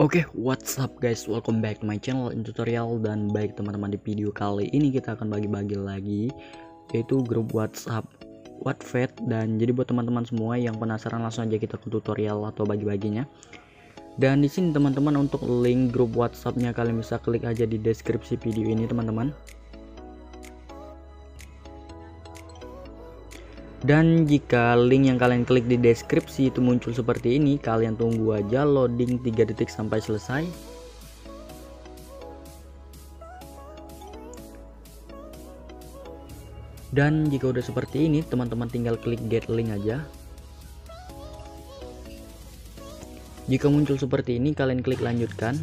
Oke, what's up guys? Welcome back to my channel in tutorial. Dan baik teman-teman, di video kali ini kita akan bagi-bagi lagi, yaitu grup WhatsApp Wattpad. Dan jadi buat teman-teman semua yang penasaran, langsung aja kita ke tutorial atau bagi-baginya. Dan di sini teman-teman, untuk link grup WhatsAppnya kalian bisa klik aja di deskripsi video ini teman-teman. Dan jika link yang kalian klik di deskripsi itu muncul seperti ini, kalian tunggu aja loading 3 detik sampai selesai. Dan jika udah seperti ini, teman-teman tinggal klik get link aja. Jika muncul seperti ini, kalian klik lanjutkan.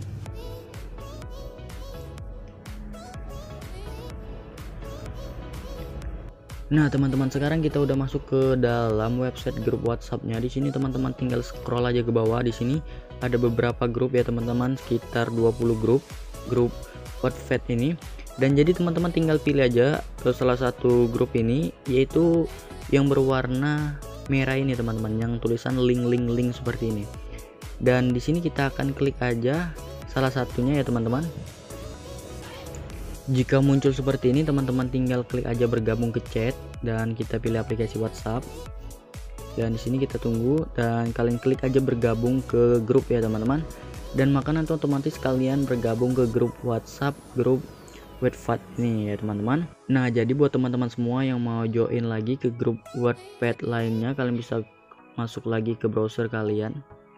Nah teman-teman, sekarang kita udah masuk ke dalam website grup WhatsAppnya. Di sini teman-teman tinggal scroll aja ke bawah. Di sini ada beberapa grup ya teman-teman, sekitar 20 grup Wattpad ini. Dan jadi teman-teman tinggal pilih aja ke salah satu grup ini, yaitu yang berwarna merah ini teman-teman, yang tulisan link seperti ini. Dan di sini kita akan klik aja salah satunya ya teman-teman. Jika muncul seperti ini, teman-teman tinggal klik aja bergabung ke chat dan kita pilih aplikasi WhatsApp. Dan di sini kita tunggu dan kalian klik aja bergabung ke grup ya teman-teman. Dan maka nanti otomatis kalian bergabung ke grup WhatsApp grup Wattpad nih ya teman-teman. Nah, jadi buat teman-teman semua yang mau join lagi ke grup Wattpad lainnya, kalian bisa masuk lagi ke browser kalian.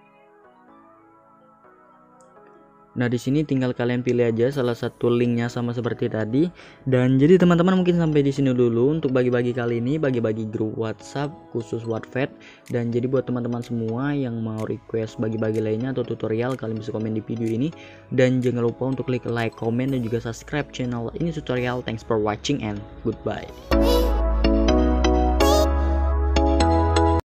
Nah, di sini tinggal kalian pilih aja salah satu linknya sama seperti tadi. Dan jadi teman-teman, mungkin sampai di sini dulu untuk bagi-bagi kali ini, bagi-bagi grup WhatsApp khusus Wattpad. Dan jadi buat teman-teman semua yang mau request bagi-bagi lainnya atau tutorial, kalian bisa komen di video ini. Dan jangan lupa untuk klik like, comment, dan juga subscribe channel ini tutorial. Thanks for watching and goodbye.